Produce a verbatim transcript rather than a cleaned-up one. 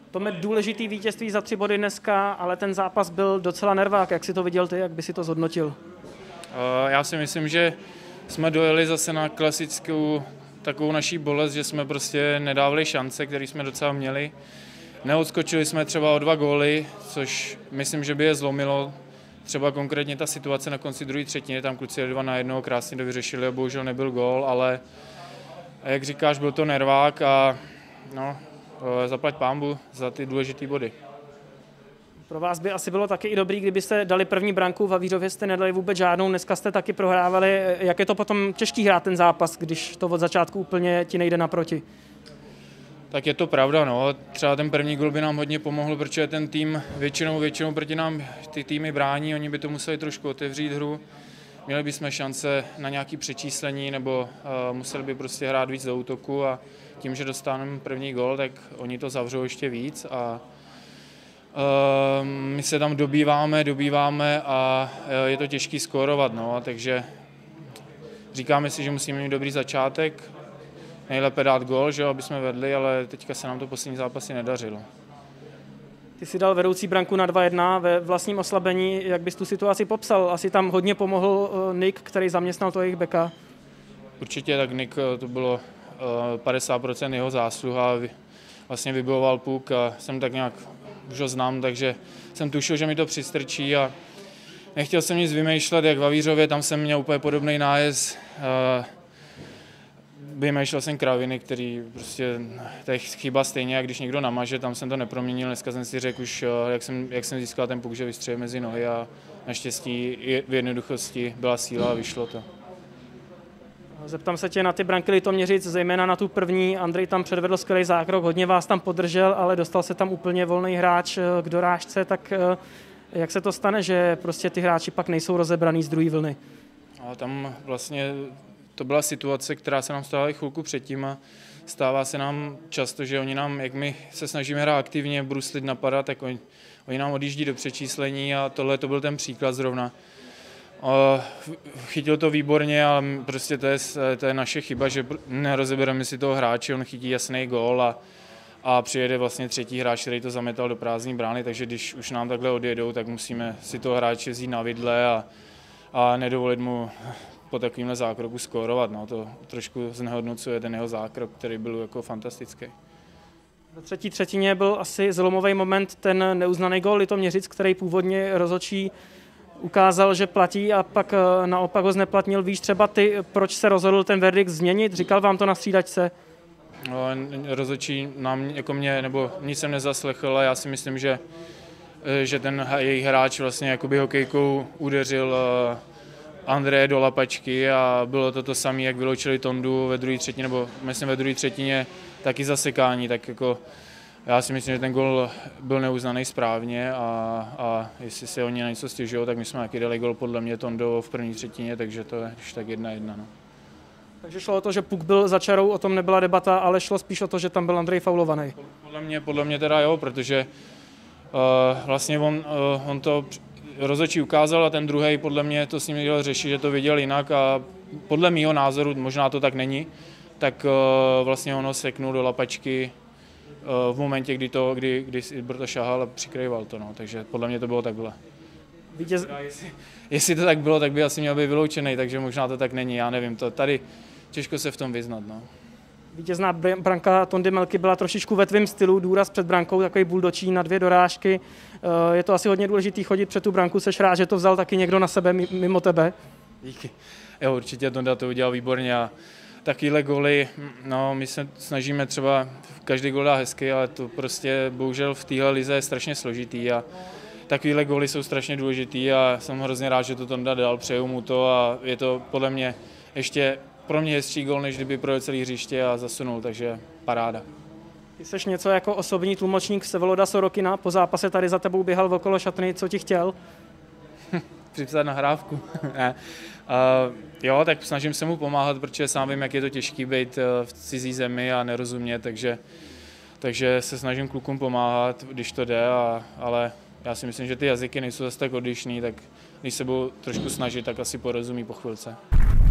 To je důležitý vítězství za tři body dneska, ale ten zápas byl docela nervák. Jak si to viděl ty, jak by si to zhodnotil? Já si myslím, že jsme dojeli zase na klasickou takovou naší bolest, že jsme prostě nedávali šance, které jsme docela měli. Neodskočili jsme třeba o dva góly, což myslím, že by je zlomilo. Třeba konkrétně ta situace na konci druhé třetiny, tam kluci dva na jednoho krásně to vyřešili a bohužel nebyl gól, ale jak říkáš, byl to nervák a no, zaplať pánbu za ty důležité body. Pro vás by asi bylo taky i dobrý, kdybyste dali první branku, v Havířově jste nedali vůbec žádnou, dneska jste taky prohrávali. Jak je to potom těžký hrát ten zápas, když to od začátku úplně ti nejde naproti? Tak je to pravda, no. Třeba ten první gól by nám hodně pomohl, protože ten tým většinou, většinou proti nám ty týmy brání, oni by to museli trošku otevřít hru. Měli bychom šance na nějaké přečíslení nebo uh, museli by prostě hrát víc do útoku a tím, že dostaneme první gól, tak oni to zavřou ještě víc a uh, my se tam dobýváme, dobýváme a uh, je to těžký skórovat, no. Takže říkáme si, že musíme mít dobrý začátek, nejlépe dát gól, že jo, aby jsme vedli, ale teďka se nám to poslední zápasy nedařilo. Ty jsi dal vedoucí branku na dva jedna ve vlastním oslabení. Jak bys tu situaci popsal? Asi tam hodně pomohl Nick, který zaměstnal toho jejich beka. Určitě, tak Nick, to bylo padesát procent jeho zásluha. Vlastně vybojoval puk a jsem tak nějak už ho znám, takže jsem tušil, že mi to přistrčí a nechtěl jsem nic vymýšlet, jak v Havířově, tam jsem měl úplně podobný nájezd. Vymýšlel jsem kraviny, který prostě, to je chyba stejně, jak když někdo namaže, tam jsem to neproměnil, dneska jsem si řekl už, jak jsem, jak jsem získal ten puk, že vystřelil mezi nohy a naštěstí v jednoduchosti byla síla a vyšlo to. Zeptám se tě na ty branky Litoměřic, zejména na tu první. Andrej tam předvedl skvělý zákrok, hodně vás tam podržel, ale dostal se tam úplně volný hráč k dorážce, tak jak se to stane, že prostě ty hráči pak nejsou rozebraný z druhé vlny? A tam vlastně to byla situace, která se nám stala i chvilku předtím a stává se nám často, že oni nám, jak my se snažíme hrát aktivně, bruslit, napadat, tak oni, oni nám odjíždí do přečíslení a tohle to byl ten příklad zrovna. Chytil to výborně a prostě to je, to je naše chyba, že nerozebereme si toho hráče, on chytí jasný gól a, a přijede vlastně třetí hráč, který to zametal do prázdné brány, takže když už nám takhle odjedou, tak musíme si toho hráče vzít na vidle a, a nedovolit mu po takovémhle zákroku skórovat. No, to trošku znehodnocuje ten jeho zákrok, který byl jako fantastický. Ve třetí třetině byl asi zlomový moment ten neuznaný gól Litoměřic, který původně rozhodčí ukázal, že platí a pak naopak ho zneplatnil. Víš třeba ty, proč se rozhodl ten verdikt změnit? Říkal vám to na střídačce? No, rozhodčí nám jako mě, nebo nic jsem nezaslechl a já si myslím, že, že ten jejich hráč vlastně jakoby hokejkou udeřil Andreje do lapačky a bylo to to samé, jak vyloučili Tondu ve druhé třetině, nebo myslím ve druhé třetině taky zasekání, tak jako já si myslím, že ten gol byl neuznaný správně a, a jestli se oni na něco stěžují, tak my jsme taky dali gol podle mě Tondo v první třetině, takže to je už tak jedna jedna. No. Takže šlo o to, že puk byl za čarou, o tom nebyla debata, ale šlo spíš o to, že tam byl Andrej faulovaný. Podle mě, podle mě teda jo, protože uh, vlastně on, uh, on to rozhodčí ukázal a ten druhý podle mě to s ním měl řešit, že to viděl jinak a podle mýho názoru, možná to tak není, tak uh, vlastně ono seknul do lapačky uh, v momentě, kdy, to, kdy, kdy to šahal a přikrýval to, no. Takže podle mě to bylo takhle. Vítěz... Jestli, jestli to tak bylo, tak by asi měl být vyloučený, takže možná to tak není, já nevím, to tady těžko se v tom vyznat. No. Vítězná branka Tondy Melky byla trošičku ve tvém stylu, důraz před brankou, takový buldočí na dvě dorážky. Je to asi hodně důležitý chodit před tu branku, seš rád, že to vzal taky někdo na sebe mimo tebe? Díky. Jo, určitě Tonda to udělal výborně a takovýhle góly, no my se snažíme třeba, každý gól dá hezky, ale to prostě bohužel v téhle lize je strašně složitý a takovýhle góly jsou strašně důležitý a jsem hrozně rád, že to Tonda dal, přeju mu to a je to podle mě ještě pro mě hezčí gól, než kdyby projel celý hřiště a zasunul, takže paráda. Ty seš něco jako osobní tlumočník Vsevolod'a Sorokina, po zápase tady za tebou běhal okolo šatny, co ti chtěl? Připsat nahrávku. ne. Uh, jo, tak snažím se mu pomáhat, protože sám vím, jak je to těžký být v cizí zemi a nerozumět, takže, takže se snažím klukům pomáhat, když to jde, a, ale já si myslím, že ty jazyky nejsou zase tak odlišný, tak když se budou trošku snažit, tak asi porozumí po chvilce.